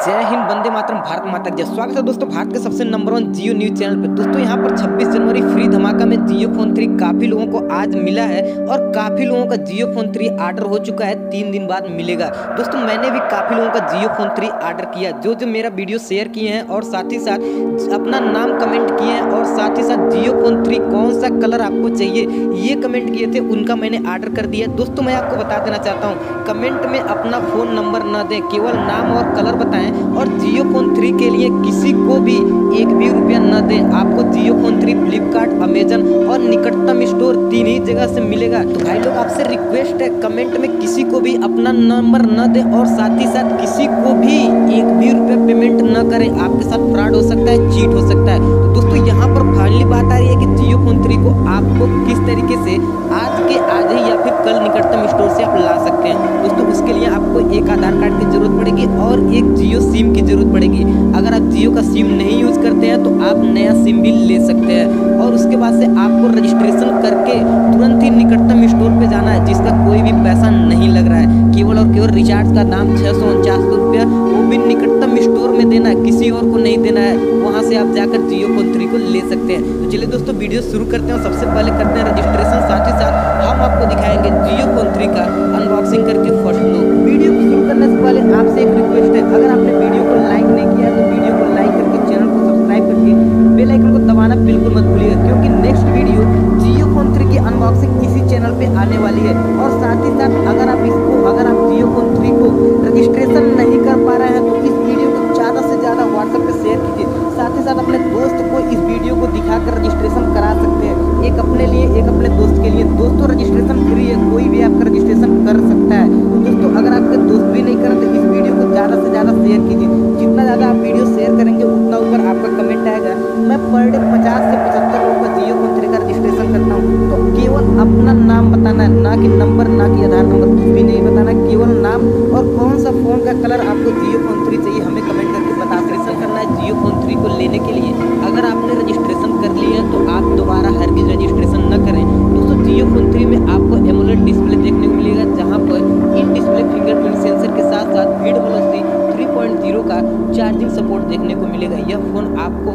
जय हिंद, वंदे मातरम, भारत माता की जय। स्वागत है दोस्तों भारत के सबसे नंबर 1 जियो न्यूज चैनल पे। दोस्तों यहाँ पर 26 जनवरी फ्री धमाका में जियो फोन 3 काफी लोगों को आज मिला है और काफी लोगों का जियो फोन 3 ऑर्डर हो चुका है, 3 दिन बाद मिलेगा। दोस्तों मैंने भी काफी लोगों का जियो फोन 3 ऑर्डर किया, जो मेरा वीडियो शेयर किए हैं और साथ ही साथ अपना नाम कमेंट किए हैं और साथ ही साथ जियो फोन 3 कौन सा कलर आपको चाहिए ये कमेंट किए थे, उनका मैंने ऑर्डर कर दिया। दोस्तों मैं आपको बता देना चाहता हूँ, कमेंट में अपना फोन नंबर न दें, केवल नाम और कलर बताएं और जियो फोन 3 के लिए किसी को भी एक भी रुपया न दें। आपको जियो फोन 3 फ्लिपकार्ट, अमेजन और निकटतम स्टोर 3 ही जगह से मिलेगा। तो भाई लोग आपसे रिक्वेस्ट है, कमेंट में किसी को भी अपना नंबर न दें और साथ ही साथ किसी को भी एक भी रुपया पेमेंट न करें। आपके साथ फ्रॉड हो सकता है, चीट हो सकता है। तो दोस्तों यहाँ पर फाइनली बात आ रही है कि जियो फोन 3 को आपको किस तरीके से आज के आज ही या फिर कल निकटतम स्टोर से आप ला सकते हैं। दोस्तों उसके लिए आपको एक आधार कार्ड की जरूरत पड़ेगी और एक जियो सिम की जरूरत पड़ेगी। अगर आप जियो का सिम नहीं यूज करते हैं तो आप नया सिम भी ले सकते हैं और उसके बाद से आपको रजिस्ट्रेशन करके तुरंत ही निकटतम स्टोर पे जाना है, जिसका कोई भी पैसा नहीं लग रहा है। केवल और केवल रिचार्ज का दाम 649 रुपया, वो भी निकटतम स्टोर में देना है, किसी और को नहीं देना है। वहां से आप जाकर जियो फोन 3 को ले सकते हैं। तो चलिए दोस्तों वीडियो शुरू करते हैं। सबसे पहले करते हैं रजिस्ट्रेशन, साथ ही साथ हम आपको दिखाएंगे जियो फोन 3 का अनबॉक्सिंग करके फर्स्ट लुक। वीडियो को शुरू करने से पहले आपसे एक रिक्वेस्ट है, अगर आपने वीडियो को लाइक नहीं किया तो वीडियो को लाइक करके चैनल को सब्सक्राइब करके बेल आइकन को दबाना बिल्कुल मत भूलिएगा, क्योंकि नेक्स्ट वीडियो जियो फोन 3 की अनबॉक्सिंग इसी चैनल पे आने वाली है। और साथ ही साथ अगर आप जियो फोन 3 को रजिस्ट्रेशन नहीं कर पा रहे हैं तो इस वीडियो को ज़्यादा से ज़्यादा व्हाट्सएप पे शेयर कीजिए। साथ ही साथ अपने दोस्त को इस वीडियो को दिखाकर रजिस्ट्रेशन करा सकते हैं, एक अपने लिए एक अपने दोस्त के लिए। दोस्तों रजिस्ट्रेशन फ्री है, कोई भी आपका रजिस्ट्रेशन कर सकता है। तो दोस्तों अगर आपके दोस्त भी नहीं करें तो इस वीडियो को ज़्यादा से ज़्यादा शेयर कीजिए। जितना ज़्यादा आप वीडियो शेयर करेंगे उतना ऊपर आपका कमेंट आएगा। मैं पर डे 50 से 75 लोगों का जियो फोन 3 का रजिस्ट्रेशन करता हूँ। तो केवल अपना नाम बताना है, ना कि नंबर, ना कि आधार नंबर, कुछ भी नहीं बताना, केवल नाम और कौन सा फ़ोन का कलर आपको जियो फोन 3 चाहिए हमें कमेंट करके बता सकते करना है। जियो फोन 3 को लेने के लिए अगर आपने रजिस्ट्रेशन कर लिया है तो आप दोबारा हरगिज़ रजिस्ट्रेशन न करें। दोस्तों जियो फोन 3 में आपको एमोलेड डिस्प्ले देखने को मिलेगा, जहां पर इन डिस्प्ले फिंगरप्रिंट सेंसर के साथ साथ वीड वेलोसिटी 3.0 का चार्जिंग सपोर्ट देखने को मिलेगा। यह फ़ोन आपको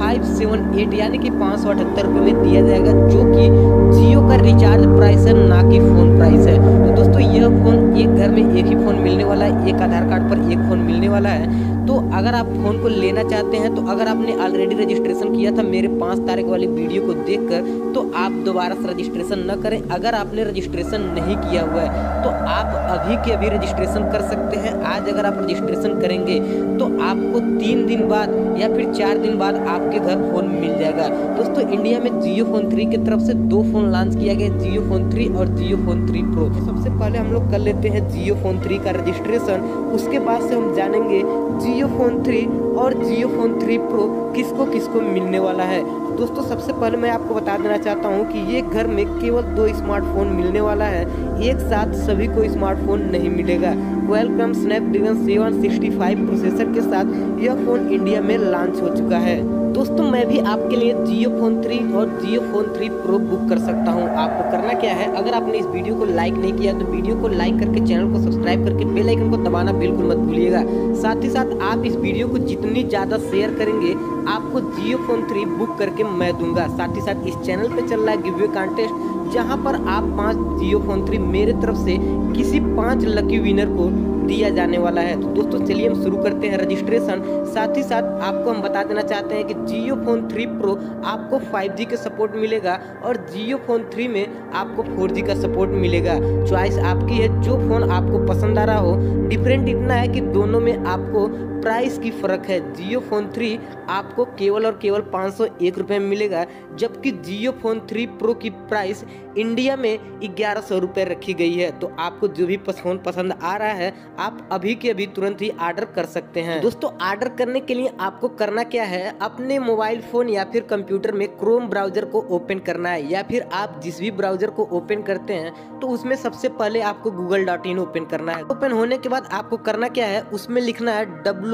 578 यानी कि 578 रुपये में दिया जाएगा, जो कि जियो का रिचार्ज प्राइस है, ना कि फ़ोन प्राइस है। तो दोस्तों यह फ़ोन एक घर में एक ही फ़ोन मिलने वाला है, एक आधार कार्ड पर एक फ़ोन मिलने वाला है। तो अगर आप फ़ोन को लेना चाहते हैं तो अगर आपने ऑलरेडी रजिस्ट्रेशन किया था मेरे 5 तारीख वाली वीडियो को देखकर, तो आप दोबारा से रजिस्ट्रेशन न करें। अगर आपने रजिस्ट्रेशन नहीं किया हुआ है तो आप अभी के अभी रजिस्ट्रेशन कर सकते हैं। आज अगर आप रजिस्ट्रेशन करेंगे तो आपको 3 दिन बाद या फिर 4 दिन बाद आपके घर फ़ोन मिल जाएगा। दोस्तों इंडिया में जियो फोन 3 की तरफ से 2 फ़ोन लॉन्च किया गया, जियो फोन 3 और जियो फोन 3 प्रो। सबसे पहले हम लोग कर लेते हैं जियो फोन 3 का रजिस्ट्रेशन, उसके बाद से हम जानेंगे जियो फोन 3 और जियो फोन 3 प्रो किसको किसको मिलने वाला है। दोस्तों सबसे पहले मैं आपको बता देना चाहता हूं कि ये घर में केवल 2 स्मार्टफोन मिलने वाला है, एक साथ सभी को स्मार्टफोन नहीं मिलेगा। क्वालकॉम स्नैपड्रैगन 765 प्रोसेसर के साथ यह फ़ोन इंडिया में लॉन्च हो चुका है। दोस्तों मैं भी आपके लिए जियो फोन 3 और जियो फोन 3 प्रो बुक कर सकता हूं। आपको करना क्या है, अगर आपने इस वीडियो को लाइक नहीं किया तो वीडियो को लाइक करके चैनल को सब्सक्राइब करके बेल आइकन को दबाना बिल्कुल मत भूलिएगा। साथ ही साथ आप इस वीडियो को जितनी ज़्यादा शेयर करेंगे आपको जियो फोन 3 बुक करके मैं दूंगा। साथ ही साथ इस चैनल पे चल रहा है गिव अवे कॉन्टेस्ट, जहां पर आप 5 जियो फोन 3 मेरे तरफ से किसी 5 लकी विनर को दिया जाने वाला है। तो दोस्तों चलिए हम शुरू करते हैं रजिस्ट्रेशन। साथ ही साथ आपको हम बता देना चाहते हैं कि जियो फोन 3 प्रो आपको 5G का सपोर्ट मिलेगा और जियो फोन 3 में आपको 4G का सपोर्ट मिलेगा। चॉइस आपकी है, जो फ़ोन आपको पसंद आ रहा हो। डिफरेंट इतना है कि दोनों में आपको प्राइस की फ़र्क है। जियो फोन 3 आपको केवल और केवल 501 रुपये में मिलेगा, जबकि जियो फोन 3 प्रो की प्राइस इंडिया में 1100 रुपये रखी गई है। तो आपको जो भी फ़ोन पसंद आ रहा है आप अभी के अभी तुरंत ही ऑर्डर कर सकते हैं। दोस्तों ऑर्डर करने के लिए आपको करना क्या है, अपने मोबाइल फ़ोन या फिर कंप्यूटर में क्रोम ब्राउज़र को ओपन करना है, या फिर आप जिस भी ब्राउज़र को ओपन करते हैं तो उसमें सबसे पहले आपको google.in ओपन करना है। ओपन होने के बाद आपको करना क्या है, उसमें लिखना है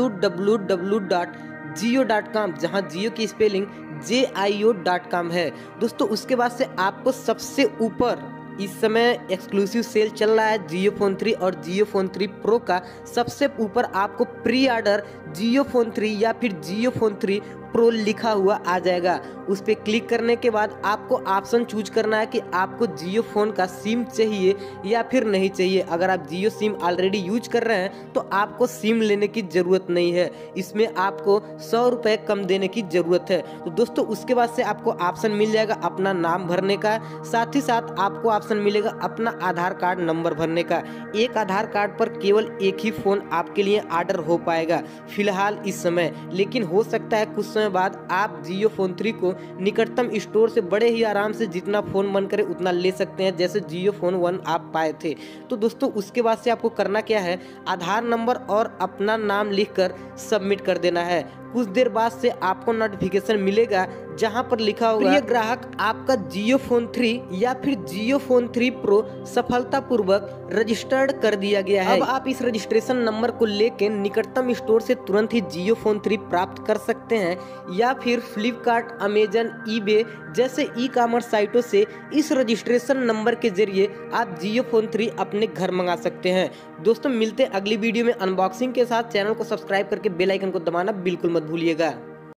www.jio.com, जहां जियो की स्पेलिंग JIO.com है। दोस्तों उसके बाद से आपको सबसे ऊपर इस समय एक्सक्लूसिव सेल चल रहा है जियो फोन 3 और जियो फोन 3 प्रो का। सबसे ऊपर आपको प्री ऑर्डर जियो फोन 3 या फिर जियो फोन 3 प्रो लिखा हुआ आ जाएगा। उस पर क्लिक करने के बाद आपको ऑप्शन चूज करना है कि आपको जियो फोन का सिम चाहिए या फिर नहीं चाहिए। अगर आप जियो सिम ऑलरेडी यूज कर रहे हैं तो आपको सिम लेने की ज़रूरत नहीं है, इसमें आपको 100 रुपये कम देने की ज़रूरत है। तो दोस्तों उसके बाद से आपको ऑप्शन मिल जाएगा अपना नाम भरने का, साथ ही साथ आपको ऑप्शन मिलेगा अपना आधार कार्ड नंबर भरने का। एक आधार कार्ड पर केवल एक ही फ़ोन आपके लिए ऑर्डर हो पाएगा फिलहाल इस समय, लेकिन हो सकता है कुछ समय बाद आप जियो फोन 3 को निकटतम स्टोर से बड़े ही आराम से जितना फ़ोन मन करे उतना ले सकते हैं, जैसे जियो फोन 1 आप पाए थे। तो दोस्तों उसके बाद से आपको करना क्या है, आधार नंबर और अपना नाम लिखकर सबमिट कर देना है। कुछ देर बाद से आपको नोटिफिकेशन मिलेगा जहां पर लिखा होगा प्रिय ग्राहक, आपका जियो फोन 3 या फिर जियो फोन 3 प्रो सफलतापूर्वक रजिस्टर्ड कर दिया गया है। अब आप इस रजिस्ट्रेशन नंबर को लेकर निकटतम स्टोर से तुरंत ही जियो फोन 3 प्राप्त कर सकते हैं या फिर फ्लिपकार्ट, अमेजन, ईबे जैसे ई कॉमर्स साइटों से इस रजिस्ट्रेशन नंबर के जरिए आप जियो फोन 3 अपने घर मंगा सकते हैं। दोस्तों मिलते हैं अगली वीडियो में अनबॉक्सिंग के साथ। चैनल को सब्सक्राइब करके बेल आइकन को दबाना बिल्कुल मत भूलिएगा।